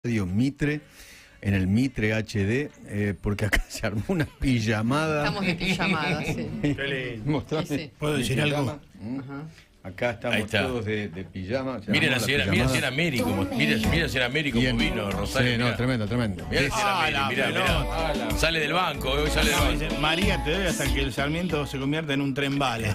Mitre, en el Mitre HD, porque acá se armó una pijamada. Estamos de pijamada, sí. Qué lindo. Sí, sí. ¿Puedo decir algo? Ajá. Acá estamos todos de pijama. Miren si era Mary, como vino Rosario. Sí, no, tremendo. Mirá si era Mary, mirá. Sale del banco, hoy sale del banco. Dice, María, te doy hasta que el Sarmiento se convierta en un tren bala.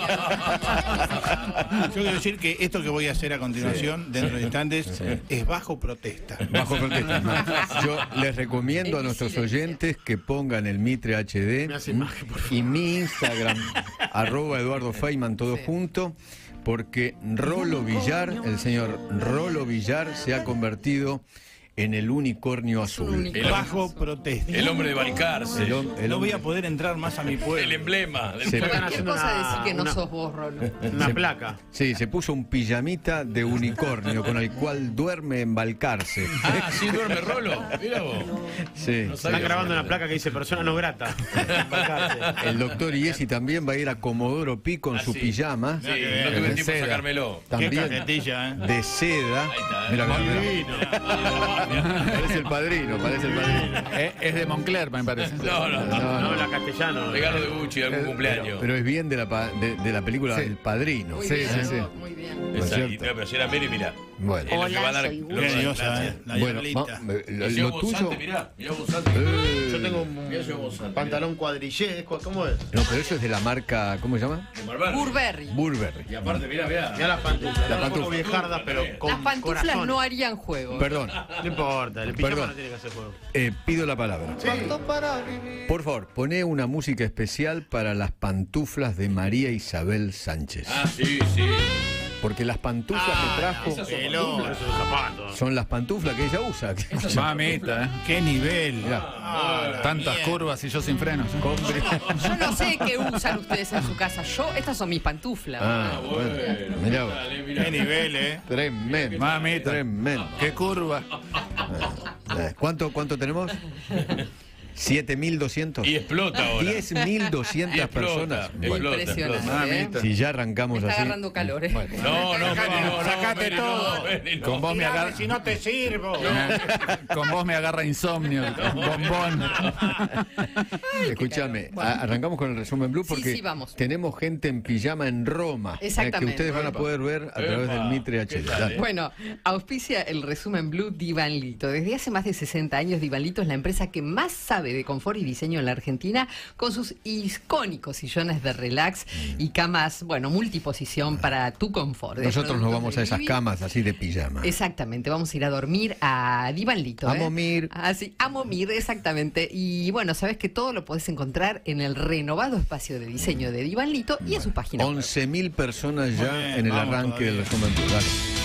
Yo quiero decir que esto que voy a hacer a continuación, dentro de instantes, es bajo protesta. Bajo protesta. No. Yo les recomiendo a nuestros oyentes que pongan el Mitre HD y mi Instagram, @Eduardo Feynman, todo junto, porque Rolo Villar, el señor Rolo Villar, se ha convertido en el unicornio azul. Bajo protesta. El hombre de Balcarce. No voy a poder entrar más a mi pueblo. El emblema. Cualquier cosa decir que no sos vos, Rolo. Una placa. Sí, se puso un pijamita de unicornio con el cual duerme en Balcarce. Ah, sí duerme Rolo. Mira vos. Sí. Están grabando una placa que dice persona no grata. El doctor Iesi también va a ir a Comodoro Pi con su pijama. Sí, no tuve tiempo de sacármelo. Qué También cajetilla, de seda. Ahí está, Mira. Parece el padrino. Es de Moncler, me parece. No, No, la castellano. regalo de Gucci de algún cumpleaños. Pero es bien de la película Sí. El Padrino. Muy Sí, bien, sí, sí. muy bien. Pero si era Mary, mirá. Bueno, Es lo que va a dar. soy lo que- Qué diosa, la bueno, diablita. lo tuyo. Mirá vos Santi. Yo tengo Mirá vos Santi. un pantalón cuadrillé, ¿cómo es? No, pero eso es de la marca, ¿cómo se llama? De Marbarri. Burberry. Burberry. Y aparte, mirá. Mirá la pantufla. La Un poco pantufla. viejarda, pero con Las pantuflas corazón. no harían juego. Perdón, No importa, el pijama Perdón. no tiene que hacer juego. pido la palabra. Por favor, poné una música especial para las pantuflas de María Isabel Sánchez. Ah, sí. Porque las pantuflas que trajo esas son Eso es zapato. son las pantuflas que ella usa. Mamita, Qué nivel. Mirá, tantas curvas y yo sin frenos. Yo no sé qué usan ustedes en su casa. Estas son mis pantuflas. bueno, mirá vos. Qué nivel, Tremendo. Mamita. Tremendo. Qué curva. ¿Cuánto tenemos? 7.200. Y explota ahora. 10.200 personas. Bueno, Impresionante. Mamita. si ya Me arrancamos está así. agarrando calor, ¿eh? Bueno, No, Sacate todo. Con vos me agarra. Si no te sirvo. Con vos me agarra insomnio. Bombón. escúchame, arrancamos con el resumen Blue porque Sí, vamos. tenemos gente en pijama en Roma. Exactamente. Que ustedes van a poder ver a través del Mitre HD. Dale. Bueno, auspicia el resumen Blue Divanlito. Desde hace más de 60 años, Divanlito es la empresa que más sabe de confort y diseño en la Argentina, con sus icónicos sillones de relax y camas, multiposición para tu confort. Nosotros nos vamos a esas Living. camas así de pijama. Exactamente, vamos a ir a dormir a Divanlito. A Momir. Así, a Momir, exactamente. Y bueno, sabes que todo lo podés encontrar en el renovado espacio de diseño de Divanlito y en su página web. 11.000 personas ya Muy bien, en el vamos arranque del todavía. resumen Blue. Dale.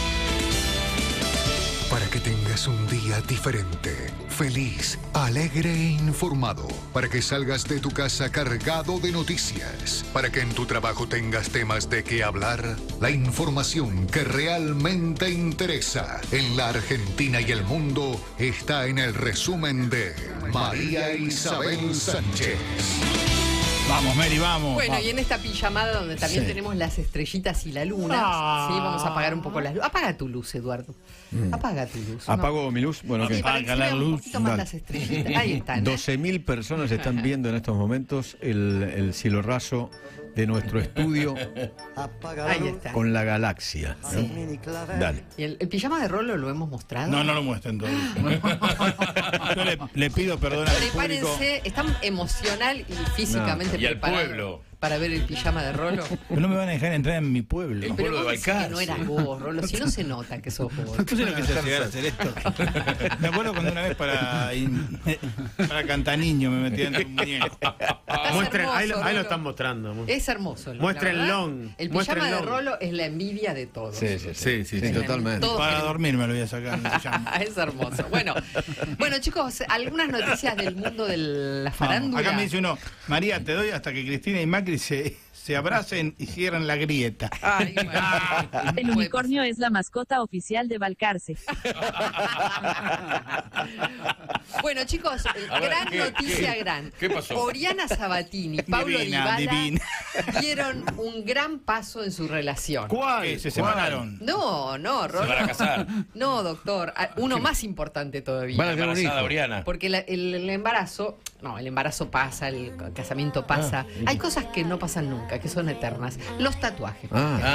Para que tengas un día diferente, feliz, alegre e informado. Para que salgas de tu casa cargado de noticias. Para que en tu trabajo tengas temas de qué hablar. La información que realmente interesa en la Argentina y el mundo está en el resumen de María Isabel Sánchez. Vamos, Mary, vamos. Bueno, y en esta pijamada donde también tenemos las estrellitas y la luna, sí, vamos a apagar un poco las luces. Apaga tu luz, Eduardo. Apaga tu luz. ¿no? ¿Apago mi luz? Bueno, Sí, ok. para que se Apaga la vean un luz. poquito más Dale. las estrellitas. Ahí están. 12.000 personas están viendo en estos momentos el cielo raso de nuestro estudio Ahí está. con la galaxia. ¿no? Dale. ¿Y el pijama de Rolo lo hemos mostrado? No lo muestren todo. Yo le pido perdón al público. Prepárense, están emocional y físicamente Y al preparados pueblo. para ver el pijama de Rolo. Pero no me van a dejar entrar en mi pueblo. El Pero pueblo de vos decís Balcarce. que no eras vos, Rolo, si no se nota que sos vos. ¿Tú sabes lo que es llegar a hacer esto? Me acuerdo cuando una vez para cantar niño me metí dentro de un muñeco. Muestren, ahí hermoso, lo Rolo. están mostrando. Es hermoso. Muéstrenlo. La verdad, el pijama de Rolo es la envidia de todos. Sí, totalmente. Todos Para queremos- dormir me lo voy a sacar. me llamo. Es hermoso. Bueno, chicos, algunas noticias del mundo de la Vamos. farándula. Acá me dice uno, María, te doy hasta que Cristina y Macri se abracen y cierren la grieta. Ay, bueno. El unicornio es la mascota oficial de Balcarce. Bueno, chicos, A ver, gran ¿qué- noticia, qué- gran. qué pasó? Oriana Sabatini, Pablo Divina, Dybala. divina. dieron un gran paso en su relación. ¿Cuál? ¿Se separaron? No, Se van a casar. No, doctor. Uno más importante todavía. Van a tener un hijo. Embarazada Oriana. Porque el embarazo, el embarazo pasa, el casamiento pasa. Hay cosas que no pasan nunca, que son eternas. Los tatuajes.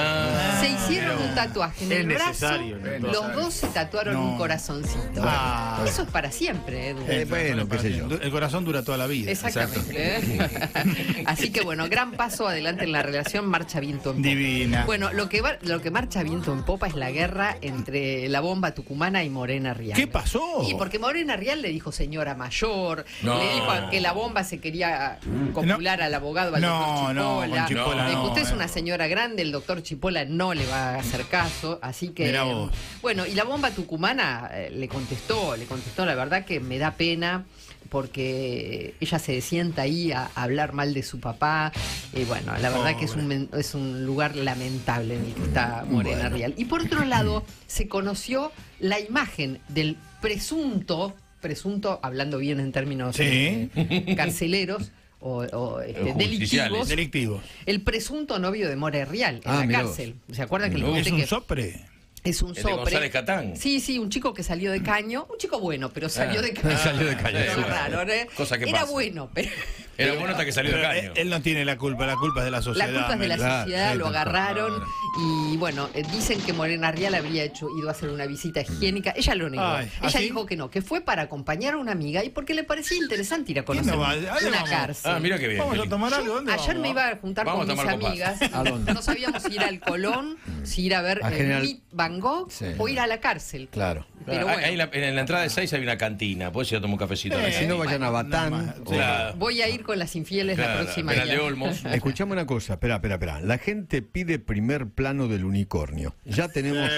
Se hicieron un tatuaje en Es el brazo. necesario, ¿no? Los dos se tatuaron un corazoncito. Eso es para siempre, Edu. Bueno, qué sé yo. El corazón dura toda la vida. Exactamente. Así que bueno, gran paso adelante en la relación, marcha viento en popa. Divina. Bueno, lo que marcha viento en popa es la guerra entre la bomba tucumana y Morena Rial. ¿Qué pasó? Y porque Morena Rial le dijo señora mayor, No. le dijo que la bomba se quería copular al abogado, al doctor Chipola. con Chipola Le dijo, no, usted es una señora grande, el doctor Chipola no le va a hacer caso, así que... Mirá vos. Bueno, y la bomba tucumana le contestó, la verdad que me da pena, porque ella se sienta ahí a hablar mal de su papá. Bueno, la verdad que es un lugar lamentable en el que está Morena Rial. Y por otro lado, se conoció la imagen del presunto, hablando bien en términos carceleros o Judiciales. Delictivos. el presunto novio de Morena Rial en la mirá cárcel. ¿Se acuerdan que le ¿Es conté un que sopre? es un ¿El de sopre? González Catán? Sí, un chico que salió de caño, un chico bueno, pero salió de caño. Salió de caño, Lo sí. agarraron, Cosa que Era pasa. bueno, pero Era bueno hasta que salió de Pero caño. él no tiene la culpa es de la sociedad. la culpa es de la Claro, sociedad, sí, lo tal cual. agarraron y bueno, dicen que Morena Rial habría ido a hacer una visita higiénica. Ella lo negó. Ay, Ella ¿ah, sí? dijo que no, que fue para acompañar a una amiga y porque le parecía interesante ir a ¿Quién conocer no va? ¿A dónde una vamos? cárcel. Mira qué bien. ¿Vamos a tomar algo? ¿Dónde Ayer vamos? me iba a juntar Vamos con a mis tomar copas. amigas. ¿A dónde? No sabíamos si ir al Colón, si ir a ver A General- Meet Van Gogh Sí. o ir a la cárcel. Claro. Pero bueno. Ahí en la entrada de 6 hay una cantina. Puedes ir a tomar un cafecito. a la Si no vayan a Batán. nada más. o- Claro. Voy a ir con las infieles la Claro, próxima Penal de día. Olmos. Escuchame una cosa, espera. La gente pide primer plano del unicornio. Ya tenemos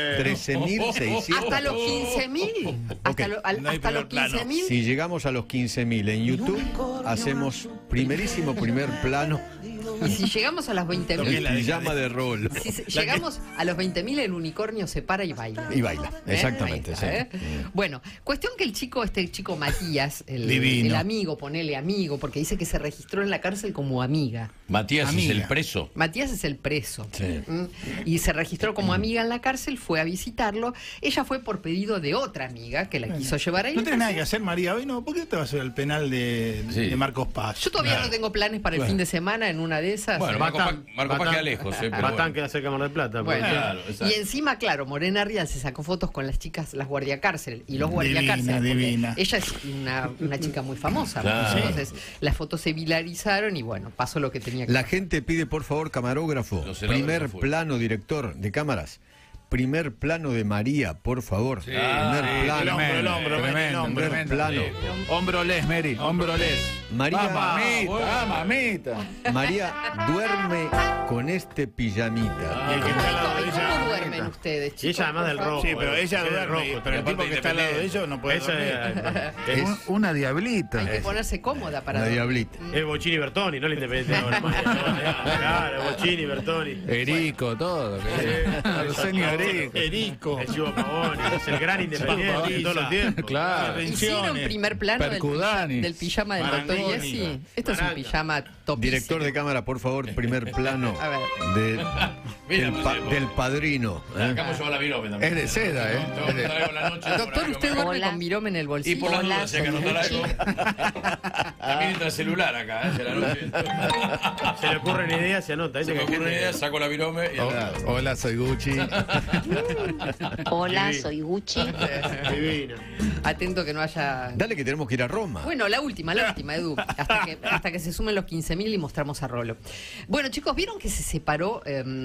13.600. Hasta los 15.000. Hasta, Ok. hasta No hay los primer plano. 15.000. Si llegamos a los 15.000 en YouTube, hacemos primerísimo primer plano Y si llegamos a las Lo que es 20.000. la pijama de rol. Si llegamos a los 20.000, el unicornio se para y baila. Y baila, ¿Eh? exactamente. Ahí está, Sí. Bueno, cuestión que este chico Matías, Divino. el amigo, ponele amigo, porque dice que se registró en la cárcel como amiga. Matías Amiga. es el preso. Matías es el preso. Sí. ¿Mm? Y se registró como amiga en la cárcel, fue a visitarlo. Ella fue por pedido de otra amiga que la quiso llevar ahí. No tenés nada que hacer, María. Hoy no. ¿Por qué te vas a ir al penal de Marcos Paz? Yo todavía no tengo planes para el fin de semana en una de esas. Bueno, Marco Paz queda lejos. Pero Batán bueno. queda cerca de Mar del Plata. Bueno, Claro, exacto. y encima, claro, Morena Rial se sacó fotos con las chicas, las guardiacárcel y los guardiacárcel. porque divina. Ella es una chica muy famosa. Claro. Entonces, las fotos se viralizaron y bueno, pasó lo que tenía que La pasar. gente pide, por favor, camarógrafo, Los helados primer afuera. plano, director de cámaras. Primer plano de María, por favor. Primer plano. el hombro, Primer plano. Hombro les, Mary, hombro les. María, Mamita. María duerme con este pijamita. Y el que está al lado de ¿Y ella. cómo duermen ustedes, Y chicos? ella además del por favor? rojo. Sí, pero ella del duerme. rojo. Pero el Y aparte tipo que está al lado de independiente. ellos no puede Esa dormir. es Una diablita. Hay que ponerse cómoda para La dormir. diablita. el Bochini Bertoni, no el Independiente. Claro, Bochini Bertoni. Erico, todo. Arsenio Erico. Erico. El Chivo Pavoni, es el gran Independiente de todos los tiempos. Claro. ¿Hicieron primer plano Percudani. del pijama del doctor Marangoni. Jesse? Esto es un Maranga. pijama topísimo. Director de cámara, por favor, primer plano A ver. del padrino. Acá me lleva la virome también. Es de seda, ¿eh? Te voy a traer la noche. Doctor, ¿usted duerme Hola. con virome en el Y bolsillo? por la duda, si hay que anotar algo. También entra el celular acá, de la noche. Se le ocurren ideas, se anota. Se me ocurre una idea, saco la virome y Hola, soy Gucci. Hola, soy Gucci. Divino. Atento que no haya... Dale que tenemos que ir a Roma. Bueno, la última, Edu. Hasta que se sumen los 15.000 y mostramos a Rolo. Bueno, chicos, ¿vieron que se separó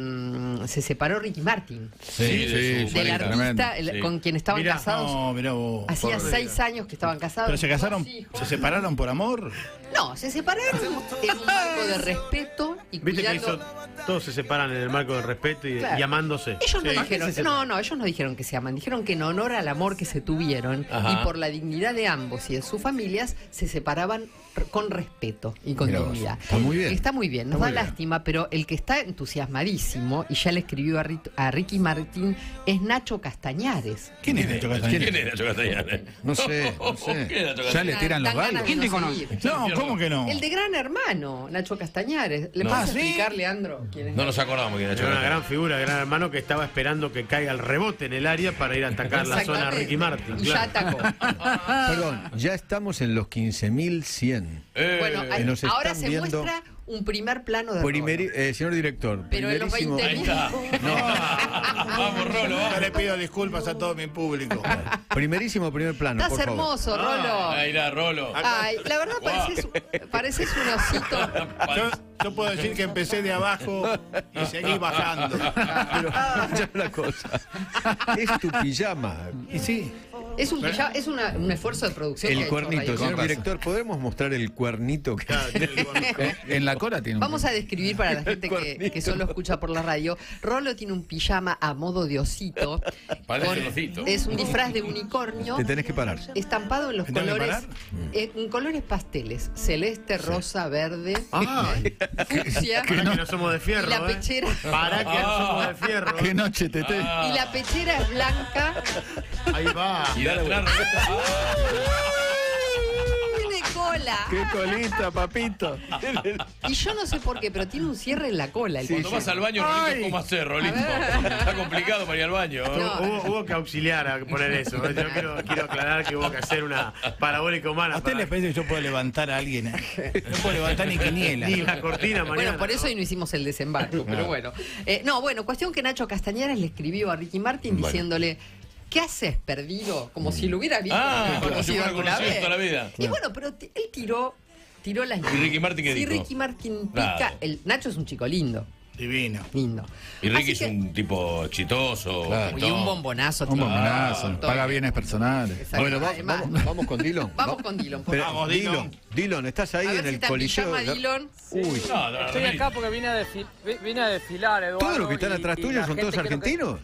Ricky Martin? Sí, Del tremendo. artista Sí. con quien estaban Mirá, casados. No, mirá vos. Hacía 6 años que estaban casados. ¿Pero se casaron? 2 hijos. ¿Se separaron por amor? No, se separaron en un marco de respeto y Viste que cuidando... todos se separan en el marco del respeto y, Claro. y amándose. Ellos no Sí. dijeron, ellos no dijeron que se aman, dijeron que en honor al amor que se tuvieron Ajá. y por la dignidad de ambos y de sus familias se separaban con respeto y con Mirá vos, dignidad. está muy bien. Está muy bien, nos Está da muy bien. lástima, pero el que está entusiasmadísimo, y ya le escribió a Ricky Martin, es Nacho Castañares. ¿Quién es Nacho Castañares? ¿Quién es Nacho Castañares? No sé, no sé. ¿Quién es Nacho Ya Castañares? le tiran los Dan ganas balos. de ¿Quién te no conoce? seguir. No, ¿cómo que no? El de Gran Hermano, Nacho Castañares. ¿Le No. puedes ¿Ah, sí? explicar, Leandro, quién es? No nos acordamos quién es Nacho Era una gran Castañares. figura, gran hermano que estaba esperando que caiga el rebote en el área para ir a atacar la zona a Exactamente. Ricky Martin. Y ya claro. atacó. Perdón, ya estamos en los 15.100. Bueno, nos ahora están se viendo- muestra un primer plano de Primeri- Rolo. señor director, Pero en los primerísimo, 20.000. Ahí está. Vamos, Rolo, Yo vamos. le pido disculpas a todo mi público. primerísimo primer plano, Estás por favor. hermoso, Rolo. Ahí está, Rolo. Ay, la verdad pareces un osito. Yo puedo decir que empecé de abajo y seguí bajando. Pero escuchá una cosa. Es tu pijama. Y sí. Es un un esfuerzo de producción. que ha El hecho cuernito, Radio señor Con. director, ¿podemos mostrar el cuernito? Que... En la cola tiene un... Vamos a describir para la gente cuernito. que solo escucha por la radio. Rolo tiene un pijama a modo de osito. Parece un osito. Es un disfraz de unicornio. Te tenés que parar. Estampado en los ¿Me tengo que colores, parar? en colores pasteles, celeste, rosa, blanca, Ay, fucsia, para que no somos de fierro, y la pechera, Para que no somos de fierro. ¡Qué noche, Tete! y la pechera es blanca. Ahí va. Y de atrás. Tiene cola. ¡Qué colita, papito! Y yo no sé por qué, pero tiene un cierre en la cola. El Cuando vas al baño, Rolito, ¿cómo hacer, Rolito? Está complicado para ir al baño. No. Hubo que auxiliar a poner eso. Yo quiero aclarar que hubo que hacer una parabólica humana. ¿A usted le parece que yo puedo levantar a alguien? No puedo levantar ni quiniela. Ni la cortina, mañana. Bueno, por eso hoy no hicimos el desembarco, pero bueno. Cuestión que Nacho Castañares le escribió a Ricky Martin diciéndole, ¿qué haces, perdido? Como si lo hubiera visto Como si conocido fuera alguna conocido vez. toda la vida. Y bueno, pero él tiró las líneas. ¿Y Ricky Martin qué Sí, dijo? Ricky Martin pica. Claro. Nacho es un chico lindo. Divino. Y Ricky Así es un tipo exitoso. Claro. Y un bombonazo. Un tipo. bombonazo, Todo paga bien. bienes personales. Exacto. Bueno, Además, vamos con Dillon. Vamos con Dillon, por Pero, favor. Vamos, Dillon. Dillon, ¿estás ahí A ver en si el está en coliseo? pijama, Dillon. Uy, Estoy acá porque vine a desfilar, Eduardo. ¿todos los que están atrás y tuyos la son todos gente creo que- argentinos?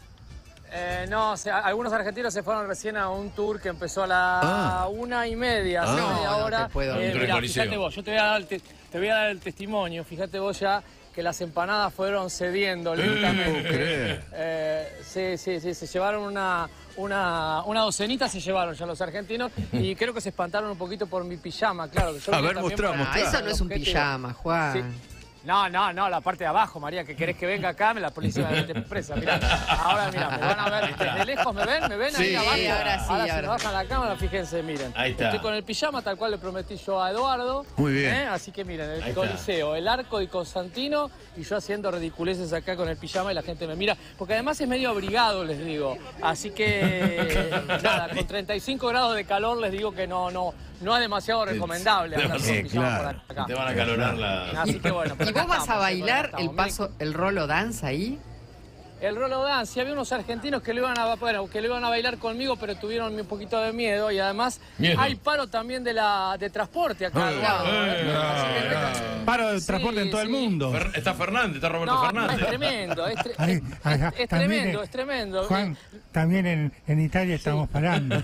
No, algunos argentinos se fueron recién a un tour que empezó a la 1:30, hace Ah. media No, hora. no te puedo. Dentro del Mirá, Coliseo. fíjate vos, yo te voy a dar el testimonio, fíjate vos ya que las empanadas fueron cediendo lentamente. creer. Sí, se llevaron una docenita, se llevaron ya los argentinos y creo que se espantaron un poquito por mi pijama, claro. Que yo A vine ver, también mostrá, para- mostrá. Eso no es un objetivo. pijama, Juan. Sí. No, la parte de abajo, María, que querés que venga acá, la policía me mete presa. Mirá, ahora mira, me van a ver, desde lejos me ven Sí, ahí abajo. ahora sí, si ahora me bajan la cámara, fíjense, miren. Ahí está. Estoy con el pijama tal cual le prometí yo a Eduardo. Muy bien. Así que miren, Ahí el está. Coliseo, el arco de Constantino y yo haciendo ridiculeces acá con el pijama y la gente me mira. Porque además es medio abrigado, les digo. Así que, nada, con 35 grados de calor les digo que no es demasiado recomendable andar con pijama claro. por acá. Te van a calorar la... Así que bueno. pero ¿Y acá vos vas a estamos, bailar acá el estamos. el Rolo Dance ahí? El Rolo Dance, había unos argentinos que lo iban a bailar conmigo, pero tuvieron un poquito de miedo y además Miedo. hay paro también de transporte acá. Eduardo, Así que Paro de Sí, transporte en todo el sí. mundo. Está Fernández, está Roberto no, Fernández. es tremendo, es También, tremendo, es tremendo. Juan, también en Italia estamos parando.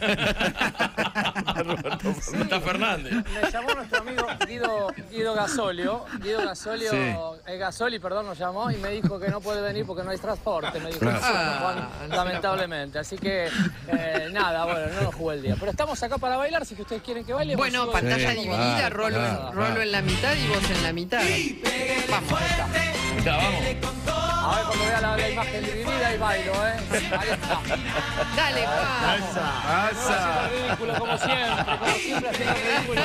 Está Fernández. Me llamó nuestro amigo Guido Gasolio. Sí. Gasoli, perdón, nos llamó y me dijo que no puede venir porque no hay transporte. Me dijo, Claro. Juan, lamentablemente. Así que, nada, bueno, no nos jugué el día. Pero estamos acá para bailar, si que ustedes quieren que baile. Bueno, sigo pantalla bailando. dividida, claro, claro. Rolo en la mitad y vos en la mitad. Vamos. Está, vamos. A ver cuando vea la imagen dividida y bailo, ¿eh? Ahí está. Dale, Juan. Haciendo el ridículo como siempre haciendo el ridículo.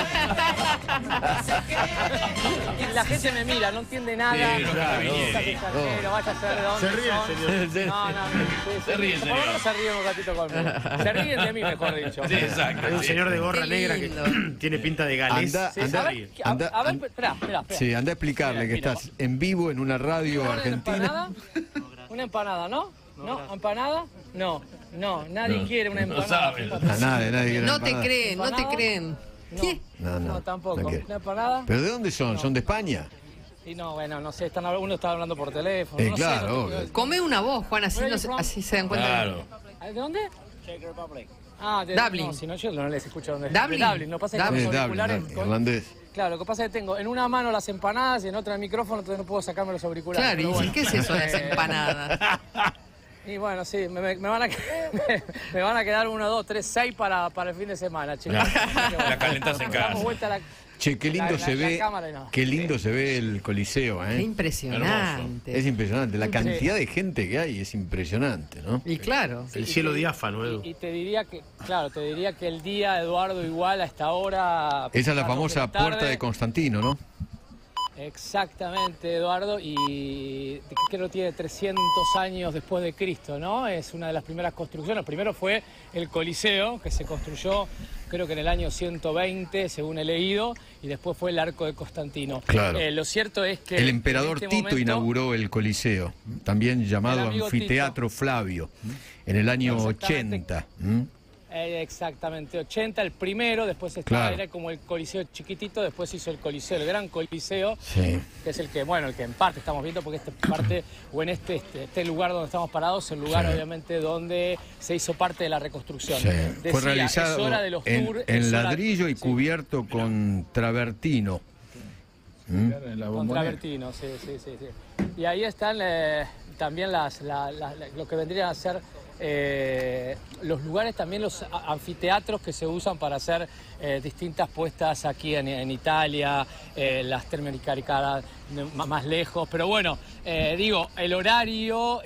Y la gente me mira, no entiende nada. Sí, claro. Extranjero, vaya a ser de dónde Se ríe el son. señor. No, Se ríe el Por lo señor. menos se ríen un ratito conmigo. Se ríen de mí, mejor dicho. Sí, exacto. Hay un sí. señor de gorra Qué negra que lindo. tiene pinta de galés. Anda, Sí, anda, a ver, anda, a ver, anda. espera. Sí, anda a explicarle que Mira. estás en vivo en una radio ¿Una argentina. empanada? Una empanada, ¿no? ¿No? ¿Empanada? No, nadie quiere una No empanada. saben. Nadie quiere No una te empanada. creen, no te ¿Empanada? creen. No. ¿Qué? No, tampoco. no quiere. ¿Una empanada? ¿Pero de dónde son? ¿Son de España? Y no, bueno, no sé, uno está hablando por teléfono. No sé, Claro, no obvio. tengo- Come una voz, Juan, así, Where no you se, from? así se dan cuenta. Claro. ¿De dónde? Czech Republic. Dublin. No, si no, yo no les escucho donde Dublin. Dublin. Lo que pasa es que los auriculares... irlandés. Claro, lo que pasa es que tengo en una mano las empanadas y en otra el micrófono, entonces no puedo sacarme los auriculares. Claro, y bueno. ¿qué es eso de las empanadas? Y bueno, sí, me van a quedar 1, 2, 3, 6 para el fin de semana, chicos. La calentás en casa. Damos vuelta a la... Che, qué lindo se ve, cámara y nada. qué lindo se ve el Coliseo, ¿eh? Qué impresionante. Es impresionante, la Sí. cantidad de gente que hay es impresionante, ¿no? Y claro. El cielo diáfano, Edu. Y te diría que, claro, el día, Eduardo, igual a esta hora... Esa es la a las 2 famosa de la tarde. puerta de Constantino, ¿no? Exactamente, Eduardo, y creo que tiene 300 años después de Cristo, ¿no? Es una de las primeras construcciones. Primero fue el Coliseo, que se construyó creo que en el año 120, según he leído, y después fue el Arco de Constantino. Claro. Lo cierto es que... El emperador en este Tito momento, inauguró el Coliseo, también llamado El amigo Anfiteatro Flavio, en el año Exactamente. 80. Exactamente, 80 el primero, después estaba, Claro. era como el Coliseo chiquitito, después hizo el Coliseo, el Gran Coliseo, Sí. que es el que en parte estamos viendo, porque este lugar donde estamos parados es el lugar, Sí. obviamente, donde se hizo parte de la reconstrucción. Sí. Decía, Fue es realizado hora de los en tours, es hora- ladrillo y cubierto con travertino. En la Con bombonera. travertino, sí. Y ahí están también lo que vendrían a ser los lugares, también los anfiteatros que se usan para hacer distintas puestas aquí en Italia, las Terme Caricadas más lejos, pero bueno, el horario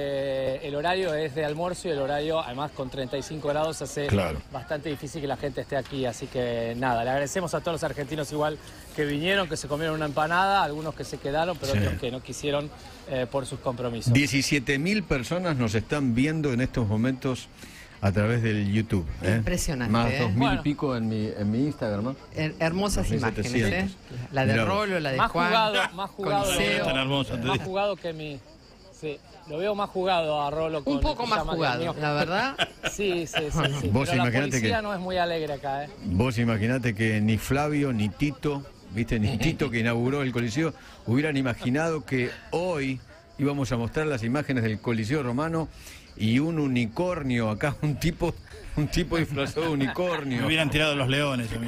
es de almuerzo y el horario, además con 35 grados, hace Claro. bastante difícil que la gente esté aquí, así que nada, le agradecemos a todos los argentinos igual que vinieron, que se comieron una empanada, algunos que se quedaron, pero Sí. otros que no quisieron por sus compromisos. 17.000 personas nos están viendo en estos momentos a través del YouTube. Impresionante, Más ¿eh? 2.000 Bueno. y pico en mi Instagram, ¿no? Hermosas 2700. imágenes, ¿eh? La de Mirá vos. Rolo, la de más Juan. jugado, Coliseo. Tan hermoso, te más digo. jugado que mi... Sí, lo veo más jugado a Rolo. Con Un poco el más pijama que jugado, el mío. la verdad. Sí. Vos Pero la imaginate policía que- no es muy alegre acá, ¿eh? Vos imaginate que ni Flavio ni Tito, ¿viste? Ni Tito, que inauguró el Coliseo, hubieran imaginado que hoy íbamos a mostrar las imágenes del Coliseo Romano y un unicornio acá, un tipo disfrazado de Me unicornio. hubieran tirado los leones. a mí.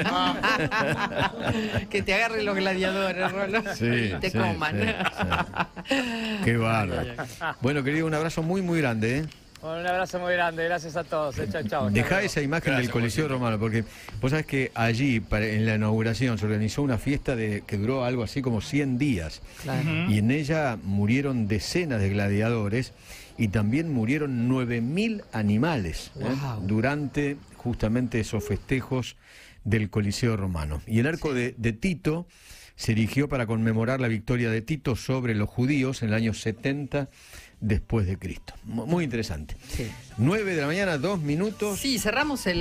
Que te agarren los gladiadores, Rolo. Sí, y te sí, coman. sí. Qué bárbaro. Bueno, querido, un abrazo muy, muy grande, ¿eh? Bueno, un abrazo muy grande, gracias a todos. Chao. Dejá esa imagen del Coliseo Romano, porque vos sabés que allí, en la inauguración, se organizó una fiesta que duró algo así como 100 días. Claro. Y en ella murieron decenas de gladiadores y también murieron 9.000 animales Wow. durante justamente esos festejos del Coliseo Romano. Y el arco de Tito se erigió para conmemorar la victoria de Tito sobre los judíos en el año 70 después de Cristo. Muy interesante. Sí. 9 de la mañana, 2 minutos. Sí, cerramos el